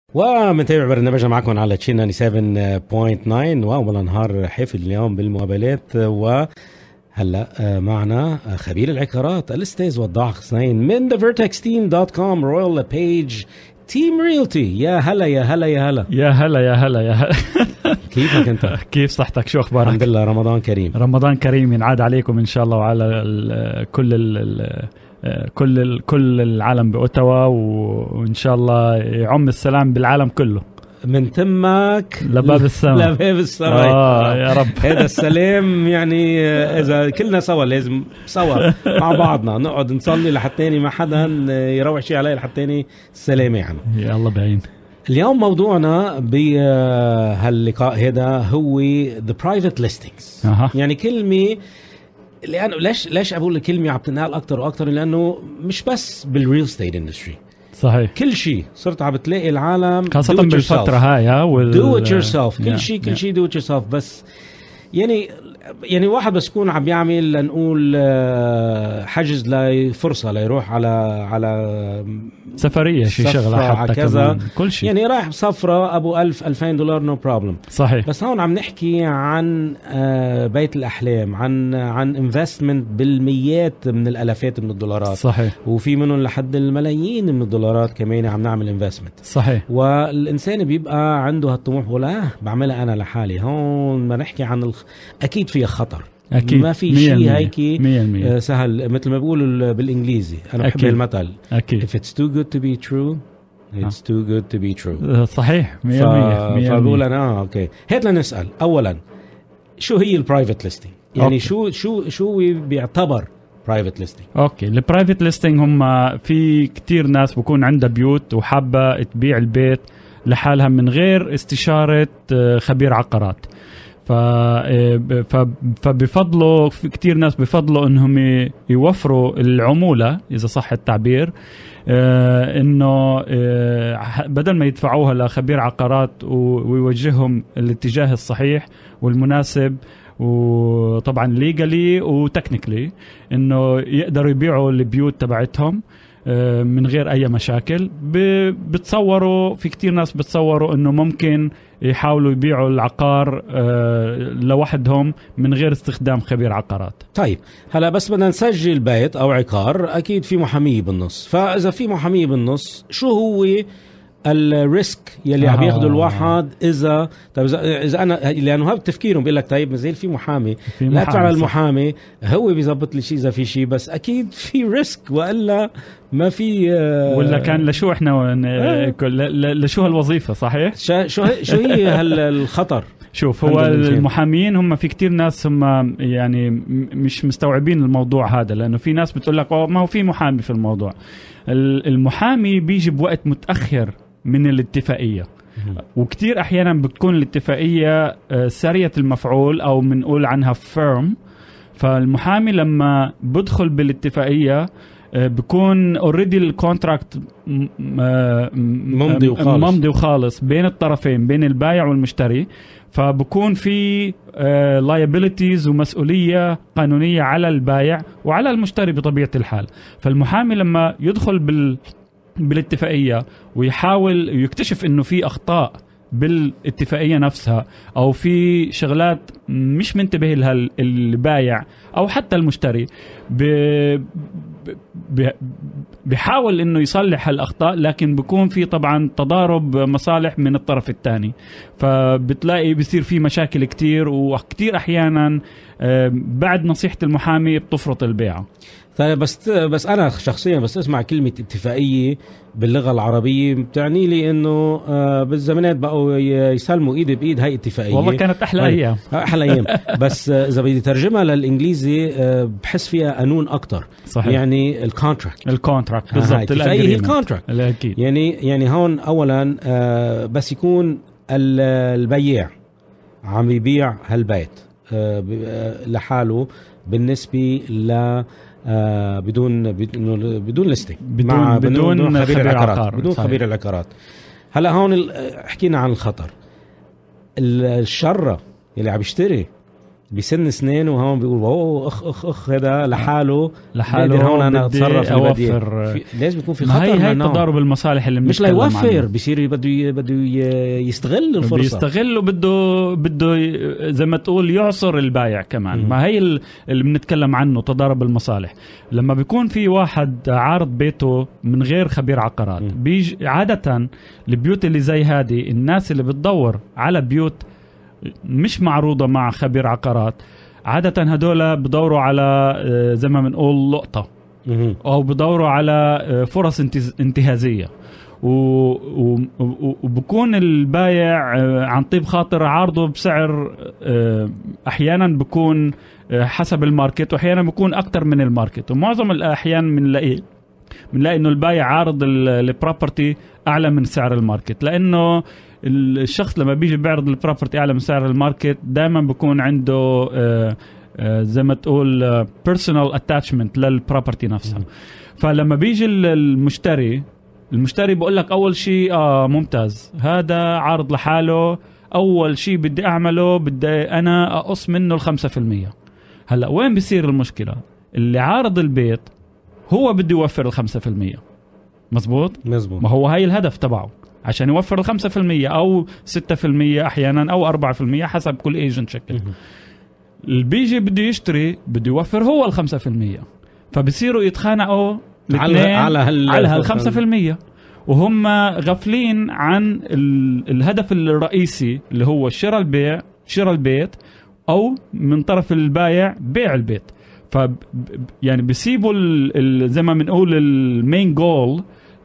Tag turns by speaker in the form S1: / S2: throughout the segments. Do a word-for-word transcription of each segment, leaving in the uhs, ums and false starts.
S1: ومنتابع برنامجنا معكم على تشين سبعة فاصلة تسعة. وأول نهار حفل اليوم بالمقابلات، وهلا معنا خبير العقارات الأستاذ وضاح حسين من ذا فيرتكس تيم دوت كوم رويال بيج تيم ريلتي. يا هلا يا هلا يا هلا
S2: يا هلا يا هلا يا هلا.
S1: كيفك انت؟
S2: كيف صحتك؟ شو اخبارك؟
S1: الحمد لله. رمضان كريم.
S2: رمضان كريم ينعاد عليكم ان شاء الله وعلى ال كل ال كل ال كل العالم بأوتاوا، وان شاء الله يعم السلام بالعالم كله
S1: من تمك
S2: لباب السماء.
S1: لباب السماء
S2: آه يا رب.
S1: هذا السلام يعني اذا كلنا سوا لازم سوا مع بعضنا نقعد نصلي لحتى ما حدا يروح شيء علي لحتى السلام يعني.
S2: يا الله بعين.
S1: اليوم موضوعنا بهاللقاء هذا هو the private listings.
S2: أه.
S1: يعني كلمة، لأنه ليش ليش أقول الكلمة عم تنقال أكتر وأكتر، لأنه مش بس بالريل ستيت اندستري،
S2: صحيح،
S1: كل شيء صرت عم بتلاقي العالم
S2: خاصة بالفترة هاي وال...
S1: do it yourself. كل
S2: yeah,
S1: شيء كل
S2: yeah.
S1: شيء do it yourself. بس يعني يعني واحد بس يكون عم يعمل لنقول حجز لفرصة ليروح على على
S2: سفرية شي شغلة حتى
S1: كذا،
S2: كل شيء
S1: يعني رايح سفرة أبو ألف ألفين دولار نو no بروبلم.
S2: صحيح.
S1: بس هون عم نحكي عن بيت الأحلام، عن عن انفستمنت بالميات من الألافات من الدولارات.
S2: صحيح.
S1: وفي منهم لحد الملايين من الدولارات كمان عم نعمل انفستمنت.
S2: صحيح.
S1: والإنسان بيبقى عنده هالطموح ولا آه بعملها أنا لحالي. هون ما نحكي عن الخ... أكيد فيها خطر.
S2: أكيد.
S1: ما في شيء هيك
S2: آه
S1: سهل مثل ما بيقولوا بالإنجليزي. أنا بحب المثل
S2: أكيد.
S1: If it's too good to be true it's too good to be true.
S2: صحيح. مية مية.
S1: فبقول أنا آه أوكي. هات لنسأل أولا شو هي البرايفت ليستنج؟ يعني أوكي. شو شو شو بيعتبر برايفت ليستنج؟
S2: اوكي، البرايفت ليستنج هم في كتير ناس بكون عندها بيوت وحابة تبيع البيت لحالها من غير استشارة خبير عقارات. ف فبفضلوا في كتير ناس بفضلوا انهم يوفروا العمولة اذا صح التعبير، انه بدل ما يدفعوها لخبير عقارات ويوجههم الاتجاه الصحيح والمناسب وطبعا ليجالي وتكنيكلي، انه يقدروا يبيعوا البيوت تبعتهم من غير اي مشاكل. بتصوروا في كتير ناس بتصوروا انه ممكن يحاولوا يبيعوا العقار لوحدهم من غير استخدام خبير عقارات.
S1: طيب هلا بس بدنا نسجل بيت او عقار، اكيد في محامي بالنص. فاذا في محامي بالنص، شو هو الريسك يلي عم ياخذوا الواحد اذا طيب اذا انا، لانه هذا تفكيرهم بيقول لك طيب مازال في محامي، لا ادفع على المحامي هو بيزبط لي شيء اذا في شيء، بس اكيد في ريسك والا ما في آه
S2: ولا كان لشو احنا آه لشو هالوظيفه. صحيح.
S1: شو شو هي هالخطر؟
S2: شوف، هو المحامين هم في كتير ناس هم يعني مش مستوعبين الموضوع هذا، لانه في ناس بتقول لك ما هو في محامي في الموضوع. المحامي بيجي بوقت متاخر من الاتفاقية، وكتير أحيانا بتكون الاتفاقية سريعة المفعول أو منقول عنها فيرم. فالمحامي لما بدخل بالاتفاقية بكون اوريدي الكونتراكت
S1: ممضي وخالص
S2: ممضي وخالص بين الطرفين، بين البائع والمشتري. فبكون في liabilities ومسؤولية قانونية على البائع وعلى المشتري بطبيعة الحال. فالمحامي لما يدخل بال بالاتفاقية ويحاول يكتشف انه في اخطاء بالاتفاقية نفسها او في شغلات مش منتبه لها البايع او حتى المشتري، بيحاول انه يصلح الاخطاء، لكن بيكون في طبعا تضارب مصالح من الطرف الثاني. فبتلاقي بيصير في مشاكل كتير، وكتير احيانا بعد نصيحة المحامي بتفرط البيعة.
S1: بس بس انا شخصيا بس اسمع كلمه اتفاقيه باللغه العربيه بتعني لي انه بالزمانات بقوا يسلموا ايد بايد هاي اتفاقيه.
S2: والله كانت احلى ايام
S1: احلى ايام. بس اذا بدي ترجمها للانجليزي بحس فيها قانون اكتر.
S2: صحيح.
S1: يعني الكونتراكت
S2: الكونتراكت بالضبط.
S1: الاتفاقيه هي الكونتراكت
S2: اكيد.
S1: يعني يعني هون اولا بس يكون البياع عم يبيع هالبيت لحاله بالنسبه ل آه بدون بدون بدون ليستنج،
S2: بدون بدون, بدون خبير العقارات، عقار.
S1: بدون خبير العقارات. هلا هون حكينا عن الخطر. الشرة اللي عم يشتري بسن سنين وهون بيقول اوه اخ اخ اخ هذا لحاله
S2: لحاله
S1: هون انا اتصرف
S2: اوفر.
S1: لازم يكون في خطر.
S2: هي هي تضارب المصالح اللي
S1: مش ليوفر، بصير بده بده يستغل الفرصه،
S2: بيستغل وبده بده زي ما تقول يعصر البايع كمان. م- ما هي اللي بنتكلم عنه تضارب المصالح. لما بيكون في واحد عارض بيته من غير خبير عقارات، بيجي عاده البيوت اللي زي هذه، الناس اللي بتدور على بيوت مش معروضة مع خبير عقارات، عادة هدول بدوروا على زي ما بنقول لقطة، أو بدوروا على فرص انتهازية، وبكون البايع عن طيب خاطر عارضه بسعر أحيانا بكون حسب الماركت، وأحيانا بكون أكتر من الماركت. ومعظم الأحيان بنلاقي بنلاقي إنه البايع عارض البروبرتي أعلى من سعر الماركت، لأنه الشخص لما بيجي بيعرض البروبرتي اعلى من سعر الماركت دائما بيكون عنده آآ آآ زي ما تقول بيرسونال اتاتشمنت للبروبرتي نفسها. فلما بيجي المشتري المشتري بقول لك اول شيء اه ممتاز، هذا عرض لحاله، اول شيء بدي اعمله بدي انا اقص منه الخمسة في المية. هلا وين بيصير المشكله؟ اللي عارض البيت هو بده يوفر الخمسة في المية. مزبوط
S1: مزبوط،
S2: ما هو هاي الهدف تبعه، عشان يوفر الخمسة في المية أو ستة في المية أحيانا أو أربعة في المية حسب كل ايجنت شكل. اللي بيجي بده يشتري بده يوفر هو الخمسة في المية، فبصيروا يتخانقوا
S1: على على هال
S2: على هالخمسة في المية، وهم غافلين عن الهدف الرئيسي اللي هو شراء البيع شراء البيت، أو من طرف البايع بيع البيت. ف يعني بيسيبوا زي ما بنقول المين جول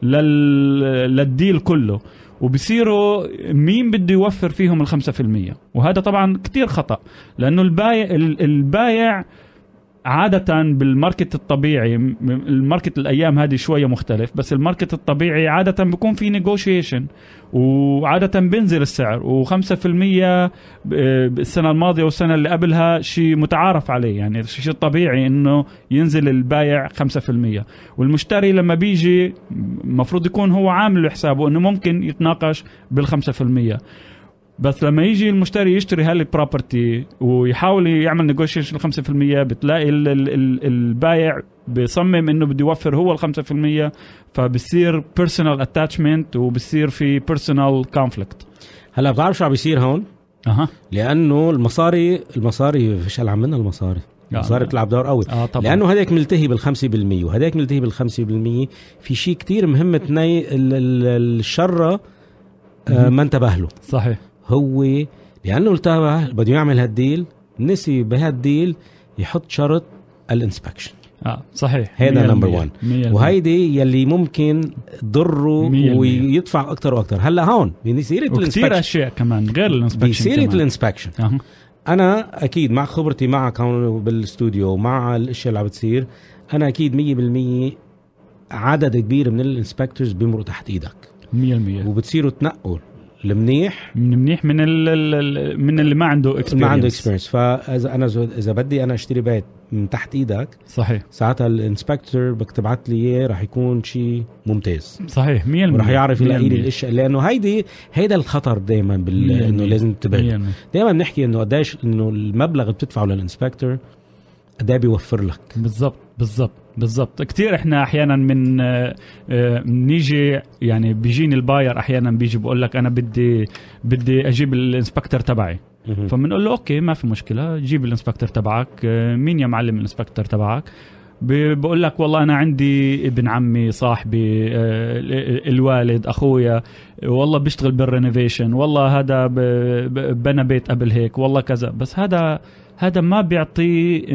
S2: للديل كله، وبصيروا مين بده يوفر فيهم الخمسة في المية. وهذا طبعا كتير خطأ، لأنه البايع البايع عادة بالماركت الطبيعي، الماركت الأيام هذه شوية مختلف، بس الماركت الطبيعي عادة بيكون في نيغوشيشن، وعادة بنزل السعر، وخمسة في المية السنة الماضية والسنة اللي قبلها شيء متعارف عليه، يعني شيء طبيعي إنه ينزل البايع خمسة في المية. والمشتري لما بيجي مفروض يكون هو عامل حسابه إنه ممكن يتناقش بالخمسة في المية. بس لما يجي المشتري يشتري هالبروبرتي ويحاول يعمل نيغوشيشن الخمسة في المية، بتلاقي ال ال ال البايع بيصمم انه بده يوفر هو الخمسة في المية، فبصير personal attachment وبصير في personal conflict.
S1: هلا بتعرف شو عم بيصير هون؟
S2: أها.
S1: لانه المصاري المصاري فيش عم منها المصاري المصاري بتلعب دور قوي.
S2: آه
S1: لانه هذاك ملتهي بالخمسة بالمية وهذاك ملتهي بالخمسة بالمية. في شيء كتير مهم تني الشرة آه ما انتبه له.
S2: صحيح.
S1: هو لأنه التابع بده يعمل هالديل، نسي بهالديل يحط شرط الانسبكشن.
S2: اه صحيح،
S1: هذا نمبر وان، وهيدي يلي ممكن ضره ويدفع أكتر وأكتر. هلا هون بيصير
S2: كتير أشياء كمان غير الانسبكشن.
S1: بيصير الانسبكشن
S2: أه.
S1: أنا أكيد مع خبرتي معك هون بالاستوديو ومع الأشياء اللي عم بتصير، أنا أكيد مية بالمية عدد كبير من الانسبكتورز بيمروا تحت إيدك
S2: مية بالمية،
S1: وبتصيروا تنقل المنيح
S2: من منيح من ال من اللي ما عنده اكسبيرينس
S1: ما عنده اكسبيرينس. فاذا انا اذا بدي انا اشتري بيت من تحت ايدك،
S2: صحيح،
S1: ساعتها الانسبكتور بدك تبعت لي اياه راح يكون شيء ممتاز.
S2: صحيح مية بالمية،
S1: وراح يعرف يلاقي لي الاشياء، لانه هيدي هيدا الخطر دائما بال... انه لازم تنتبه. دائما بنحكي انه قديش انه المبلغ اللي بتدفعه للانسبكتور قد بيوفر لك.
S2: بالضبط بالضبط بالضبط. كتير احنا احيانا من نيجي يعني بيجيني الباير احيانا بيجي بقول لك انا بدي بدي اجيب الانسبكتور تبعي، فبنقول له اوكي ما في مشكله، جيب الانسبكتور تبعك. مين يا معلم الانسبكتور تبعك؟ بقول لك والله انا عندي ابن عمي، صاحبي، الوالد، اخويا، والله بيشتغل بالرينوفيشن، والله هذا بنى بيت قبل هيك، والله كذا. بس هذا هذا ما بيعطي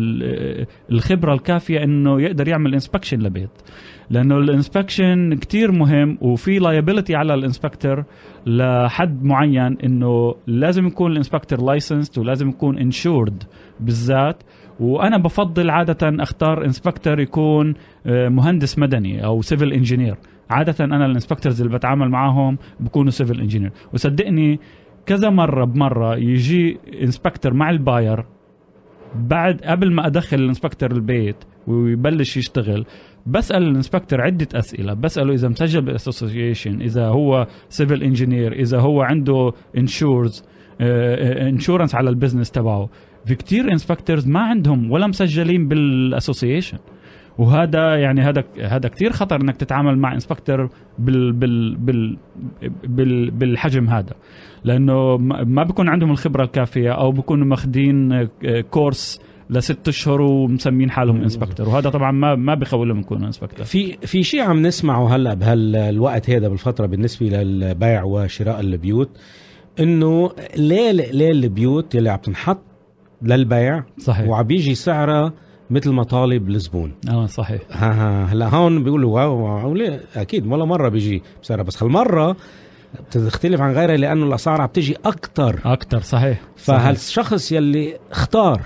S2: الخبرة الكافية انه يقدر يعمل انسبكشن لبيت، لانه الانسبكشن كتير مهم، وفي لايبيليتي على الانسبكتور لحد معين، انه لازم يكون الانسبكتور لايسنسد ولازم يكون انشورد بالذات. وانا بفضل عادة اختار انسبكتور يكون مهندس مدني او سيفل انجينير. عادة انا الانسبكتورز اللي بتعامل معاهم بيكونوا سيفل انجينير، وصدقني كذا مرة بمرة يجي انسبكتور مع الباير بعد قبل ما أدخل الانسبكتور البيت ويبلش يشتغل، بسأل الانسبكتور عدة أسئلة. بسأله إذا مسجل بالأسوسيشن، إذا هو سيفل انجينير، إذا هو عنده انشورز انشورنس على البزنس تبعه، في كتير انسبكتورز ما عندهم ولا مسجلين بالاسوسيشن، وهذا يعني هذا هذا كتير خطر انك تتعامل مع انسبكتور بال بال بال بال بالحجم هذا، لانه ما بيكون عندهم الخبره الكافيه او بيكونوا ماخدين كورس لست اشهر ومسمين حالهم انسبكتور، وهذا طبعا ما ما بيخول لهم يكونوا انسبكتور.
S1: في في شيء عم نسمعه هلا بهالوقت هذا بالفتره بالنسبه للبيع وشراء البيوت، انه ليه ليه البيوت اللي عم تنحط للبيع
S2: صحيح
S1: وعم بيجي سعرها مثل ما طالب الزبون.
S2: اه صحيح.
S1: ها ها هلا هون بيقولوا واو, واو ليه اكيد ولا مره بيجي بسعرها، بس هالمره بتختلف عن غيرها لانه الاسعار عم تجي اكتر
S2: اكتر. صحيح.
S1: فهالشخص يلي اختار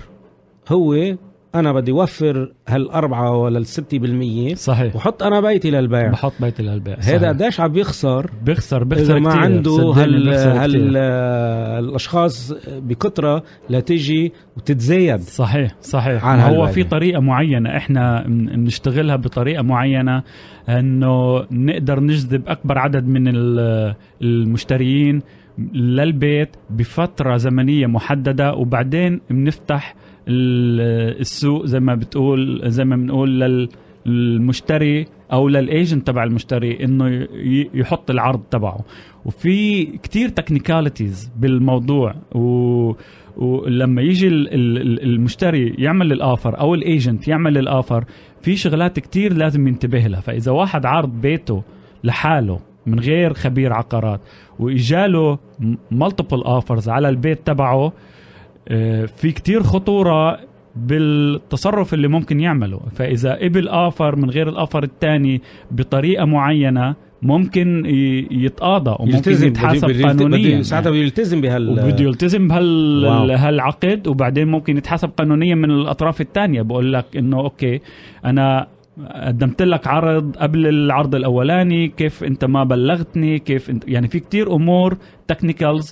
S1: هو أنا بدي وفر هالأربعة ولا الستة بالمية
S2: صحيح،
S1: وحط أنا بيتي للبيع،
S2: بحط بيتي للبيع.
S1: هذا قديش عم بيخسر
S2: بيخسر بيخسر
S1: إذا ما
S2: كتير.
S1: عنده هال هال
S2: آه
S1: الأشخاص بكترة لتيجي وتتزايد.
S2: صحيح صحيح. هو في طريقة معينة إحنا بنشتغلها بطريقة معينة إنه نقدر نجذب أكبر عدد من المشتريين للبيت بفترة زمنية محددة، وبعدين بنفتح السوق زي ما بتقول زي ما بنقول للمشتري او للايجنت تبع المشتري انه يحط العرض تبعه. وفي كتير تكنيكاليتيز بالموضوع، و ولما يجي المشتري يعمل الآفر او الايجنت يعمل الآفر في شغلات كتير لازم ينتبه لها. فاذا واحد عرض بيته لحاله من غير خبير عقارات وإجاله multiple offers على البيت تبعه، في كتير خطورة بالتصرف اللي ممكن يعمله. فإذا قبل آفر من غير الآفر الثاني بطريقة معينة ممكن يتقاضى وممكن يتحاسب قانونيا.
S1: ساعتها بده يلتزم بهال
S2: وبده يلتزم بهال هالعقد، وبعدين ممكن يتحاسب قانونيا من الأطراف الثانية. بقول لك إنه أوكي أنا قدمت لك عرض قبل العرض الأولاني، كيف أنت ما بلغتني، كيف انت يعني في كتير أمور تكنيكالز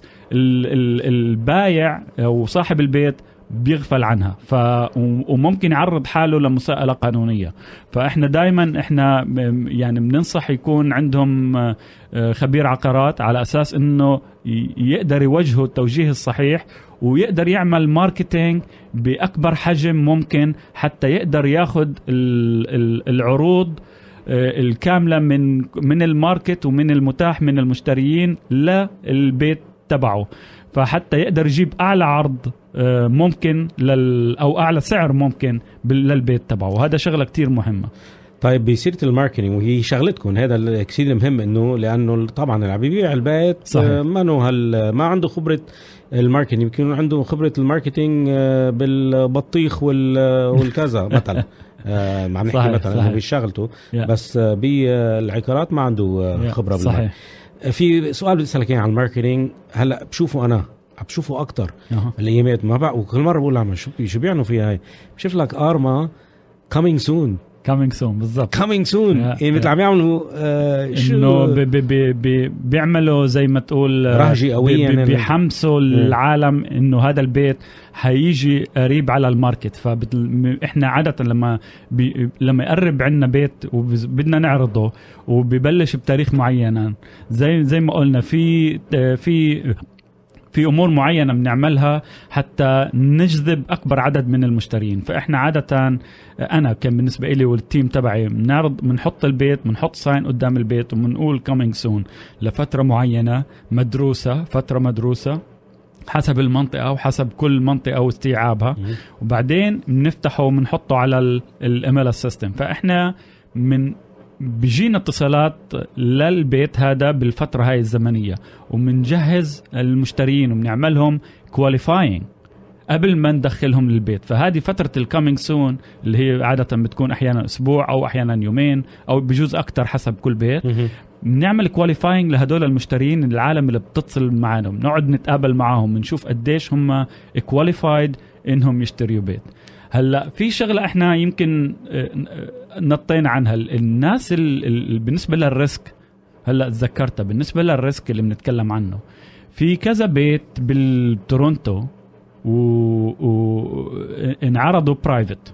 S2: البايع أو صاحب البيت بيغفل عنها، ف وممكن يعرض حاله لمساءلة قانونية. فإحنا دايما إحنا يعني بننصح يكون عندهم خبير عقارات على أساس إنه يقدر يوجهه التوجيه الصحيح، ويقدر يعمل ماركتينج بأكبر حجم ممكن حتى يقدر ياخد العروض الكاملة من من الماركت ومن المتاح من المشتريين للبيت تبعه، فحتى يقدر يجيب أعلى عرض ممكن لل أو أعلى سعر ممكن للبيت تبعه. وهذا شغلة كتير مهمة.
S1: طيب بسيرة الماركتينج وهي شغلتكم هذا كثير مهم، انه لانه طبعا اللي عم يبيع البيت ما انه هال ما عنده خبرة الماركتينج، يمكن عنده خبرة الماركتينج بالبطيخ والكذا مثلا ما عم نحكي مثلا بشغلته، بس بالعقارات ما عنده خبرة بالماركتينج. في سؤال بدي اسالك اياه عن الماركتينج. هلا بشوفه انا عم بشوفه اكثر الايامات ما بقى، وكل مره بقول عم شو شو بيعنوا فيها هاي، بشوف لك ارما coming soon
S2: coming soon بالضبط
S1: coming soon يعني مثل عم يعملوا آه
S2: انه بي بي بي بيعملوا زي ما تقول
S1: رهجي قوية،
S2: بي بيحمسوا العالم انه هذا البيت حيجي قريب على الماركت. فاحنا عادة لما بي لما يقرب عنا بيت وبدنا نعرضه وبيبلش بتاريخ معين، زي زي ما قلنا في في في أمور معينة بنعملها حتى نجذب أكبر عدد من المشترين. فإحنا عادة أنا كان بالنسبة إلي والتيم تبعي بنعرض بنحط البيت بنحط ساين قدام البيت وبنقول coming soon لفترة معينة مدروسة، فترة مدروسة حسب المنطقة وحسب كل منطقة واستيعابها، وبعدين بنفتحه وبنحطه على الام ال اس سيستم. فإحنا من بيجينا اتصالات للبيت هذا بالفترة هاي الزمنية، ومنجهز المشترين وبنعملهم كواليفاينج قبل ما ندخلهم للبيت. فهذه فترة الكامينج سون اللي هي عادة بتكون أحيانا أسبوع أو أحيانا يومين أو بجوز أكتر حسب كل بيت. بنعمل كواليفاينج لهدول المشترين العالم اللي بتتصل معنا، بنقعد نتقابل معاهم بنشوف قديش هم كواليفايد إنهم يشتريوا بيت. هلا في شغلة احنا يمكن نطينا عنها، الناس ال بالنسبة للريسك. هلا تذكرتها بالنسبة للريسك اللي بنتكلم عنه، في كذا بيت بالتورونتو وانعرضوا برايفت،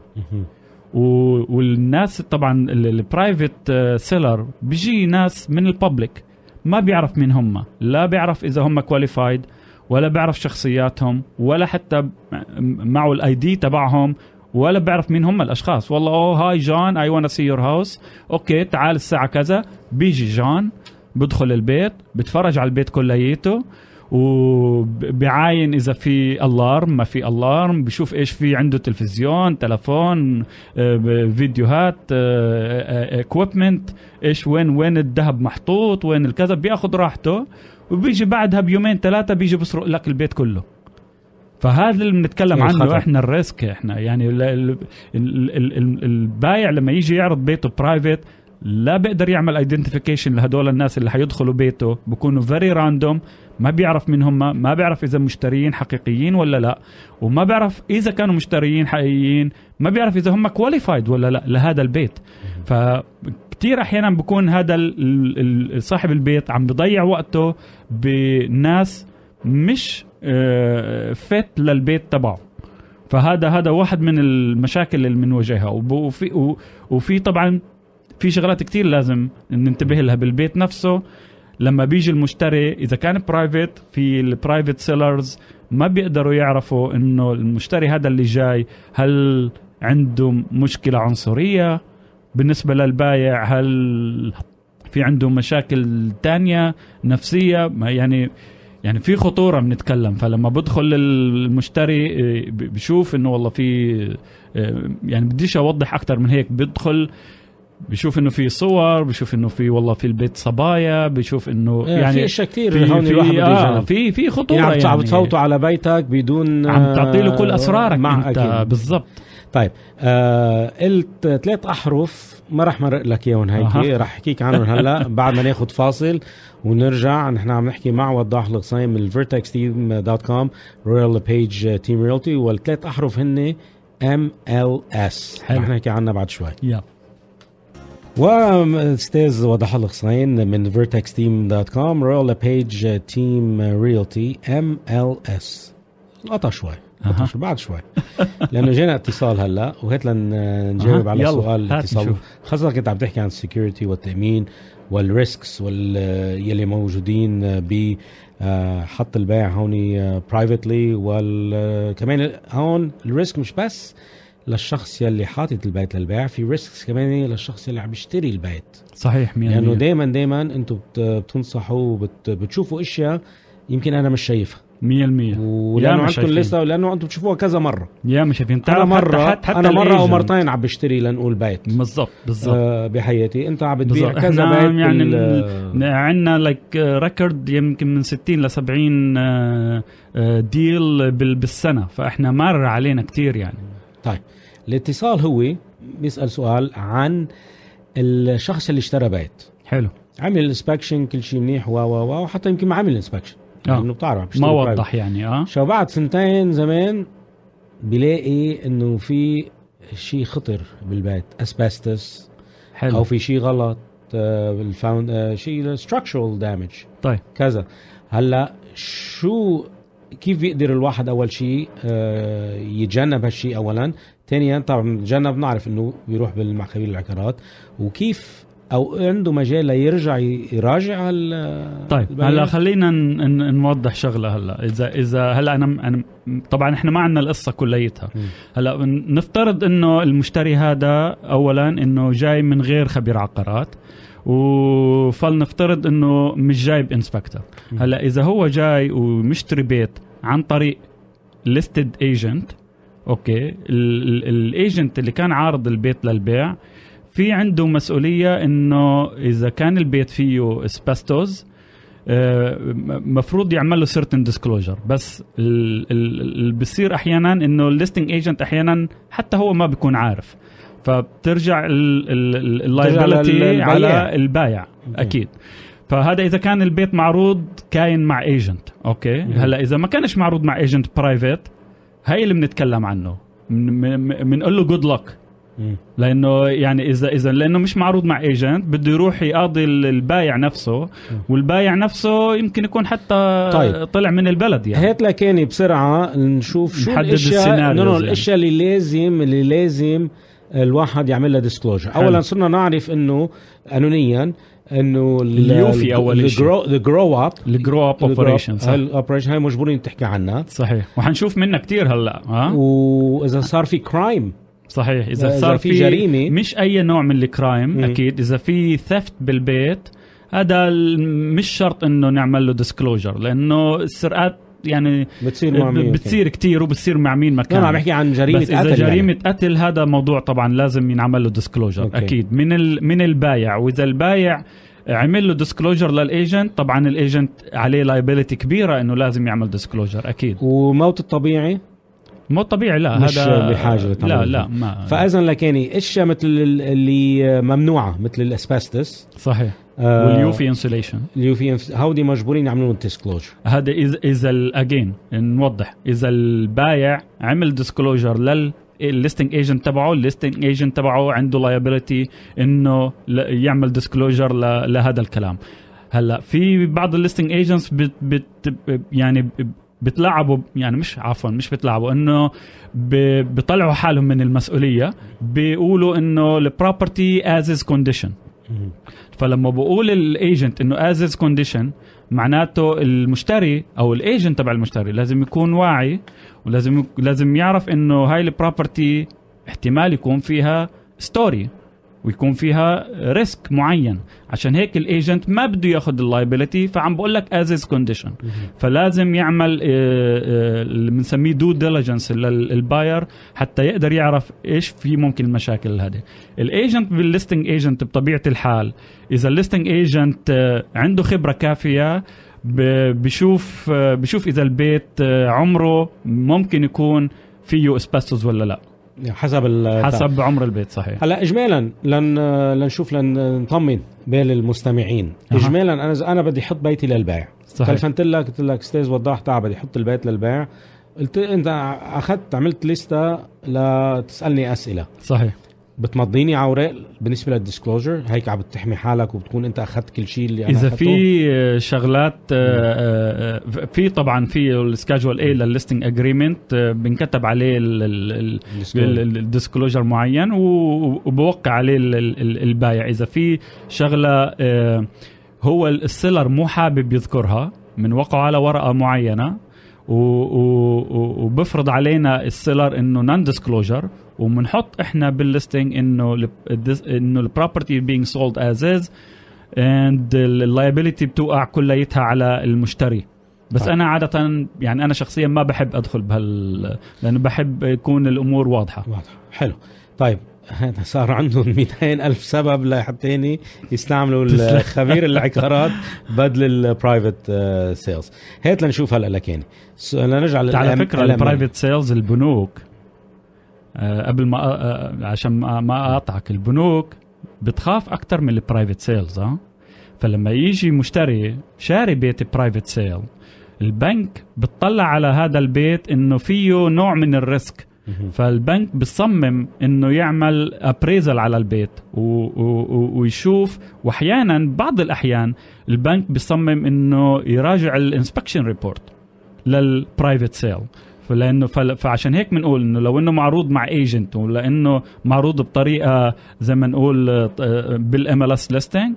S2: والناس طبعا البرايفت سيلر بيجي ناس من الببليك ما بيعرف مين هم، لا بيعرف اذا هم كواليفايد ولا بيعرف شخصياتهم ولا حتى معه الاي دي تبعهم ولا بيعرف مين هم الاشخاص. والله اوه هاي جون اي وانا سي يور هاوس، اوكي تعال الساعه كذا. بيجي جون بدخل البيت بتفرج على البيت كلياته وبعاين اذا في الارم ما في الارم، بشوف ايش في عنده، تلفزيون، تلفون، فيديوهات، اكويبمنت، ايش وين وين الذهب محطوط، وين الكذا، بياخذ راحته. وبيجي بعدها بيومين ثلاثه بيجي بسرق لك البيت كله. فهذا اللي بنتكلم عنه خطر. احنا الريسك، احنا يعني ال ال ال ال البايع لما يجي يعرض بيته برايفت لا بيقدر يعمل ايدنتيفيكيشن لهدول الناس اللي حيدخلوا بيته، بيكونوا فيري راندوم، ما بيعرف مين هم، ما بيعرف اذا مشتريين حقيقيين ولا لا، وما بيعرف اذا كانوا مشتريين حقيقيين، ما بيعرف اذا هم كواليفايد ولا لا لهذا البيت. فكتير احيانا بكون هذا صاحب البيت عم بيضيع وقته بناس مش فت للبيت تبعه. فهذا هذا واحد من المشاكل اللي بنواجهها. وفي وفي طبعا في شغلات كتير لازم ننتبه لها بالبيت نفسه. لما بيجي المشتري اذا كان برايفت، في البرايفت سيلرز ما بيقدروا يعرفوا انه المشتري هذا اللي جاي هل عنده مشكلة عنصرية بالنسبة للبايع، هل في عنده مشاكل تانية نفسية، يعني يعني في خطورة بنتكلم. فلما بدخل المشتري بشوف انه والله في، يعني بديش اوضح اكتر من هيك، بدخل بشوف انه في صور، بشوف انه في والله في البيت صبايا، بشوف انه يعني
S1: في اشياء كثير هون الواحد
S2: آه في في خطوره،
S1: يعني,
S2: يعني
S1: بتفوتوا على بيتك بدون
S2: عم تعطي له كل اسرارك انت بالضبط.
S1: طيب آه قلت ثلاث احرف ما راح مرق لك اياهم هيك، آه. راح احكيك عنهم هلا بعد ما ناخذ فاصل ونرجع. نحن عم نحكي مع وضاح الغصين من الفيرتكس تيم دوت كوم رويال بيج تيم ريالتي، والثلاث احرف هن ام ال اس رح نحكي عنها بعد شوي.
S2: يلا.
S1: واستاذ وضاح الغصين من فيرتكس تيم دوت كوم رويال بيج تيم ريالتي ام ال اس. قطع شوي أه. بعد شوي لانه جينا اتصال هلا، وهات لنجاوب أه. على سؤال الاتصال، خاصه كنت عم تحكي عن السكيورتي والتامين والريسكس وال يلي موجودين ب حط البيع هوني برايفتلي، وكمان هون الريسك مش بس للشخص يلي حاطط البيت للبيع، في ريسكس كمان للشخص اللي عم يشتري البيت.
S2: صحيح مية
S1: لانه يعني دائما دائما انتم بتنصحوا وبتشوفوا اشياء يمكن انا مش شايفها
S2: مية المية،
S1: ولانه عندكم لسه، لانه انتم بتشوفوها كذا مره.
S2: يا مش شايفين.
S1: انا مره حتى حتى انا مره او مرتين عم بشتري لنقول بيت
S2: بالضبط بالضبط
S1: آه بحياتي. انت عم بتبيع كذا بيت
S2: يعني عندنا لايك ريكورد يمكن من ستين لسبعين ديل بالسنه، فاحنا مر علينا كتير يعني.
S1: طيب الاتصال هو بيسأل سؤال عن الشخص اللي اشترى بيت.
S2: حلو.
S1: عمل الانسبكشن كل شيء منيح و و وحتى يمكن ما عمل الانسبكشن
S2: آه.
S1: انه بتعرف
S2: ما وضح يعني اه
S1: شو بعد سنتين زمان بيلاقي انه في شيء خطر بالبيت، اسبستس او في شيء غلط بالفاوند آه شيء structural damage.
S2: طيب
S1: كذا. هلا شو كيف بيقدر الواحد اول شيء آه يتجنب هالشيء اولا؟ ثانيا طبعا نتجنب، نعرف انه بيروح بالمحكمة العقارات، وكيف او عنده مجال ليرجع يراجع ال
S2: طيب هلا خلينا نوضح شغله. هلا اذا اذا هلا انا انا طبعا احنا ما عندنا القصه كليتها. هلا نفترض انه المشتري هذا اولا انه جاي من غير خبير عقارات، وفلنفترض انه مش جايب انسبكتور. هلا اذا هو جاي ومشتري بيت عن طريق ليستد ايجنت، اوكي، الايجنت اللي كان عارض البيت للبيع في عنده مسؤولية انه اذا كان البيت فيه اسبستوز مفروض يعمل له certain disclosure. بس اللي بيصير احيانا انه الليستنج ايجنت احيانا حتى هو ما بيكون عارف، فبترجع اللايبيليتي على البايع اكيد. فهذا اذا كان البيت معروض كاين مع ايجنت، اوكي. هلا اذا ما كانش معروض مع ايجنت برايفت، هاي اللي بنتكلم عنه، بنقول له good luck. لانه يعني اذا اذا لانه مش معروض مع ايجنت بده يروح يقاضي البايع نفسه، والبايع نفسه يمكن يكون حتى طيب. طلع من البلد يعني.
S1: هات لكاني بسرعه نشوف شو الاشياء نو الاشياء اللي لازم اللي لازم الواحد يعمل لها ديسكلوجر. اولا صرنا نعرف انه قانونيا انه
S2: اليوفي اول شيء
S1: الجرو اب
S2: الجرو اب اوبريشن
S1: الاوبريشن هاي مجبورين تحكي عنها
S2: صحيح وحنشوف منها كتير هلا ها
S1: واذا صار في كرايم
S2: صحيح اذا صار في جريمه مش اي نوع من الكرايم اكيد اذا في ثفت بالبيت هذا مش شرط انه نعمل له ديسكلوجر لانه السرقات يعني
S1: بتصير مع مين
S2: بتصير كتير وبتصير مع مين مكان.
S1: انا عم بحكي عن جريمه
S2: بس إذا
S1: قتل
S2: جريمه
S1: يعني.
S2: قتل هذا موضوع طبعا لازم ينعمل له ديسكلوجر اكيد من ال من البايع واذا البايع عمل له ديسكلوجر للايجنت طبعا الايجنت عليه لايبيليتي كبيره انه لازم يعمل ديسكلوجر اكيد.
S1: وموت الطبيعي
S2: مو طبيعي لا
S1: مش
S2: هذا
S1: بحاجه
S2: لا لا ما
S1: فاذا لكاني اشياء مثل اللي ممنوعه مثل الاسبستس
S2: صحيح آه واليوفي انسوليشن
S1: اليوفي هودي مجبورين يعملوا ديسكلوجر.
S2: هذا اذا اذا اجين نوضح اذا البايع عمل ديسكلوجر لل الليستنج ايجنت تبعه الليستنج ايجنت تبعه عنده لايبيليتي انه يعمل ديسكلوجر لهذا الكلام. هلا في بعض الليستنج ايجنتس بت بت يعني بتلعبوا يعني مش عفوا مش بتلعبوا انه بيطلعوا حالهم من المسؤوليه بيقولوا انه البروبرتي از از كونديشن. فلما بقول الايجنت انه از از كونديشن معناته المشتري او الايجنت تبع المشتري لازم يكون واعي ولازم لازم يعرف انه هاي البروبرتي احتمال يكون فيها ستوري ويكون فيها ريسك معين عشان هيك الايجنت ما بده ياخذ اللايبيليتي فعم بقول لك از از كونديشن. فلازم يعمل اللي بنسميه دو ديليجنس للباير حتى يقدر يعرف ايش في ممكن المشاكل هذه. الايجنت بالليستنج ايجنت بطبيعه الحال اذا الليستنج ايجنت عنده خبره كافيه بشوف بشوف اذا البيت عمره ممكن يكون فيه اسبستوس ولا لا
S1: حسب
S2: حسب عمر البيت. صحيح.
S1: هلا اجمالا لن لنشوف لن نطمن بين المستمعين. أه. اجمالا انا انا بدي احط بيتي للبيع. تلفنت لك قلت لك استاذ وضاح تعال بدي احط البيت للبيع قلت انت اخذت عملت لسته لتسالني اسئله. صحيح. بتمضيني اوراق بالنسبه للديسكلوجر هيك عم بتحمي حالك وبتكون انت اخذت كل شيء اللي انا
S2: اذا في شغلات في طبعا في السكادجول اي للليستنج اجريمنت بنكتب عليه الديسكلوجر معين وبوقع عليه البايع. اذا في شغله هو السيلر مو حابب يذكرها بنوقعه على ورقه معينه وبفرض علينا السيلر انه نون ديسكلوجر وبنحط احنا بالليستنج انه انه البروبرتي being sold as is and اللايبيليتي بتوقع كليتها على المشتري. بس طيب. انا عاده يعني انا شخصيا ما بحب ادخل بهال لانه بحب يكون الامور واضحه.
S1: واضحه. حلو. طيب هذا صار عندهم مئتين ألف سبب لحتى يستعملوا الخبير العقارات بدل البرايفت سيلز. هات لنشوف هلا لكاني لنرجع
S2: على فكره البرايفت سيلز البنوك أه قبل ما أه عشان ما اقاطعك البنوك بتخاف اكتر من البرايفت سيلز. ها فلما يجي مشتري شاري بيت برايفت سيل البنك بتطلع على هذا البيت انه فيه نوع من الريسك فالبنك بيصمم انه يعمل ابريزل على البيت ويشوف واحيانا بعض الاحيان البنك بيصمم انه يراجع الانسبكشن ريبورت للبرايفت سيل. فلانه فعشان هيك بنقول انه لو انه معروض مع ايجنت ولا انه معروض بطريقه زي ما نقول بالام ال اس ليستنج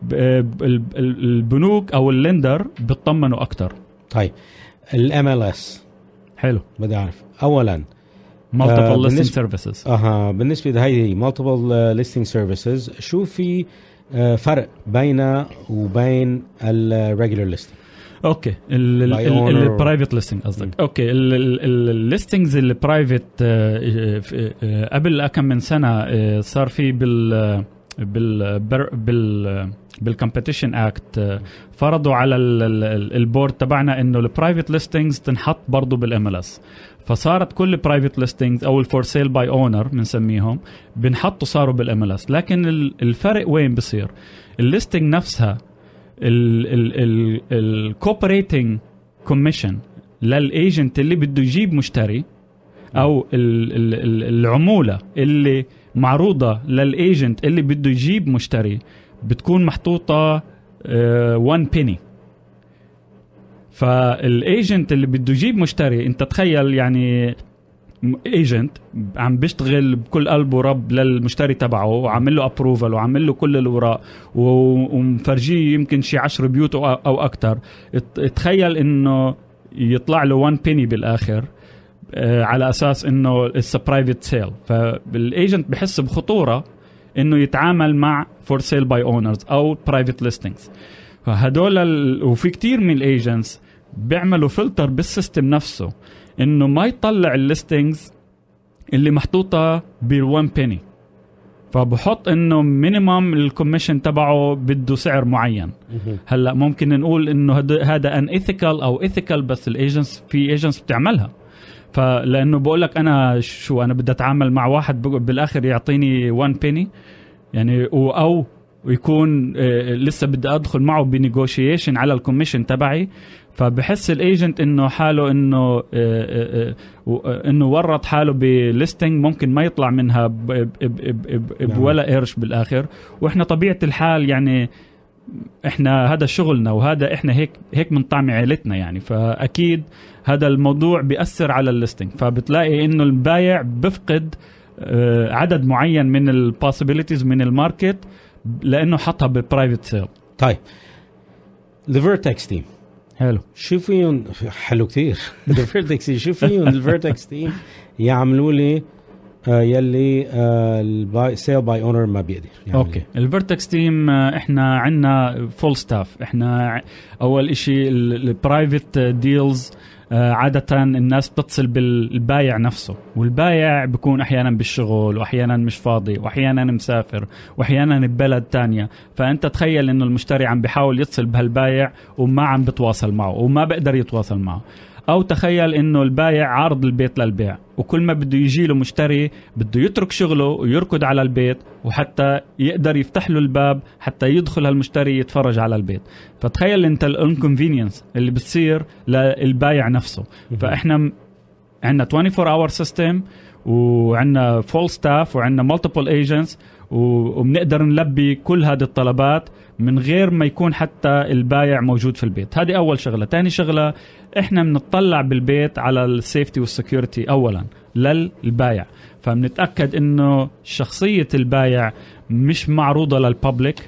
S2: البنوك او اللندر بيطمنوا اكتر.
S1: طيب الام ال اس
S2: حلو بدي
S1: اعرف اولا
S2: multiple listing services.
S1: اها بالنسبه لهي multiple listing services شو في فرق بينه وبين الريجولار listing؟
S2: اوكي البرايفت ليستنج قصدك. اوكي الليستنجز البرايفت قبل كم من سنه صار في بال بال بال بالكومبيتيشن اكت فرضوا على البورد تبعنا انه البرايفت ليستنجز تنحط برضه بالام ال اس. فصارت كل برايفت ليستنجز او الفور سيل باي اونر بنسميهم بنحطوا صاروا بالام ال اس. لكن الفرق وين بصير الليستنج نفسها الكوبريتنج كوميشن للايجنت اللي بده يجيب مشتري او العموله اللي معروضه للايجنت اللي بده يجيب مشتري بتكون محطوطه وان بيني. فالايجنت اللي بده يجيب مشتري انت تخيل يعني ايجنت عم بيشتغل بكل قلب ورب للمشتري تبعه وعامل له ابروفل وعامل له كل الوراق ومفرجيه يمكن شي عشر بيوت او اكتر، تخيل انه يطلع له one penny بالاخر على اساس انه it's a private sale. فالايجنت بحس بخطوره انه يتعامل مع for sale by owners او private listings. فهدول ال... وفي كتير من الايجنتس بيعملوا فلتر بالسيستم نفسه انه ما يطلع الليستنجز اللي محطوطه بالوان بيني، فبحط انه مينيمم الكوميشن تبعه بده سعر معين. هلا ممكن نقول انه هذا ان ايثيكال او ايثيكال، بس الايجنتس في ايجنتس بتعملها. فلانه بقول لك انا شو انا بدي اتعامل مع واحد بالاخر يعطيني وان بيني يعني، او ويكون لسه بدي ادخل معه بنيغوشيشن على الكوميشن تبعي. فبحس الايجنت انه حاله انه انه ورط حاله بليستنج ممكن ما يطلع منها بولا قرش بالاخر. واحنا طبيعه الحال يعني احنا هذا شغلنا وهذا احنا هيك هيك من طعم عيلتنا يعني، فاكيد هذا الموضوع بيأثر على الليستنج. فبتلاقي انه البايع بفقد عدد معين من البوسيبيليتيز من الماركت لانه حطها ببرايفت سيل.
S1: طيب الفيرتكس تيم
S2: حلو،
S1: شو فيهم حلو كتير الفيرتكس شو فيهم الفيرتكس تيم يعملوا لي آه يلي الباي سيل باي اونر ما بيقدر يعني.
S2: اوكي الفيرتكس تيم احنا عندنا فول ستاف. احنا اول اشي البرايفت ديلز عادة الناس بتتصل بالبايع نفسه، والبايع بيكون أحيانا بالشغل وأحيانا مش فاضي وأحيانا مسافر وأحيانا ببلد تانية. فأنت تخيل إنه المشتري عم بيحاول يتصل بهالبايع وما عم بتواصل معه وما بقدر يتواصل معه. أو تخيل إنه البايع عارض البيت للبيع وكل ما بده يجي له مشتري بده يترك شغله ويركض على البيت وحتى يقدر يفتح له الباب حتى يدخل هالمشتري يتفرج على البيت. فتخيل أنت الانكونفينينس اللي بتصير للبايع نفسه. فإحنا عندنا أربعة وعشرين hour system وعندنا full staff وعندنا multiple agents وبنقدر نلبي كل هذه الطلبات من غير ما يكون حتى البايع موجود في البيت. هذه أول شغلة. تاني شغلة إحنا بنطلع بالبيت على السيفتي والسكيورتي أولا للبايع، فبنتأكد إنه شخصية البايع مش معروضة للبابليك،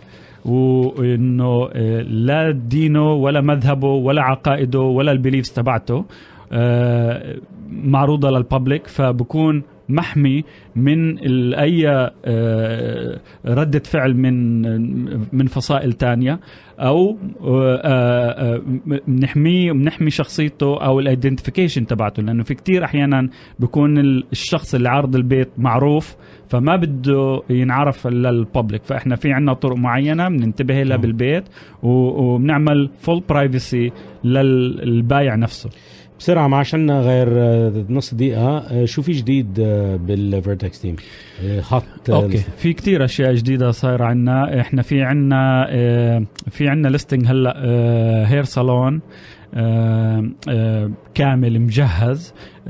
S2: وإنه لا دينه ولا مذهبه ولا عقائده ولا البيليفز تبعته معروضة للبابليك، فبكون محمي من أي ردة فعل من من فصائل تانية، أو بنحميه بنحمي شخصيته أو الايدنتيفيكيشن تبعته. لأنه في كتير أحيانا بيكون الشخص اللي عارض البيت معروف فما بده ينعرف للبابليك. فإحنا في عنا طرق معينة بننتبه لها بالبيت وبنعمل فول برايفسي للبايع نفسه.
S1: بسرعة ما عشان غير نص دقيقة، شو في جديد بالفيرتكس تيم؟ خط
S2: اوكي في كتير اشياء جديدة صايرة عنا. احنا في عنا في عنا ليستنج هلا هير صالون كامل مجهز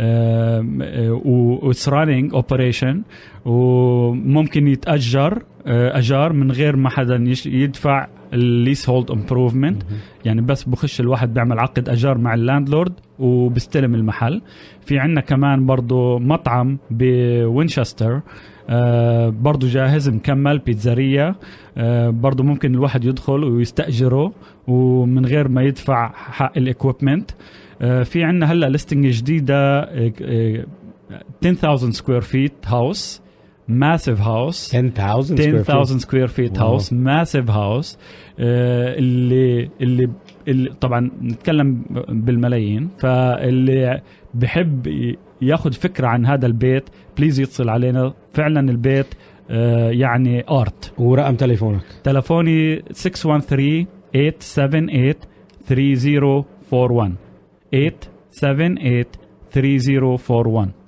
S2: واتس رانينج اوبريشن، وممكن يتأجر اجار من غير ما حدا يدفع الليس هولد امبروفمنت. يعني بس بخش الواحد بيعمل عقد اجار مع اللاندلورد وبستلم المحل. في عنا كمان برضو مطعم بوينشستر آه برضو جاهز مكمل، بيتزارية آه برضو ممكن الواحد يدخل ويستأجره ومن غير ما يدفع حق الاكويبمنت. آه في عنا هلا ليستنج جديدة آه آه عشرة آلاف سكوير فيت هاوس، massive house
S1: ten thousand
S2: square feet house massive house آه اللي اللي اللي طبعا نتكلم بالملايين. فاللي بحب ياخد فكرة عن هذا البيت بليز يتصل علينا. فعلا البيت آه يعني ارت.
S1: ورقم تليفونك؟
S2: تلفوني six one three eight seven eight three zero four one eight seven eight three zero four one.